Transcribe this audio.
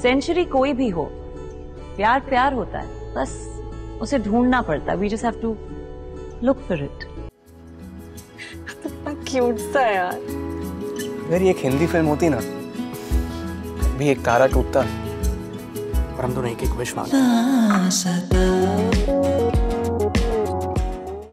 Century कोई भी हो, प्यार प्यार होता है, बस उसे ढूंढना पड़ता है। We just have to look for it. कितना क्यूट सा यार। अगर ये एक हिंदी फिल्म होती ना, भी एक तारा टूटता और हम दोनों एक एक विश मांगते।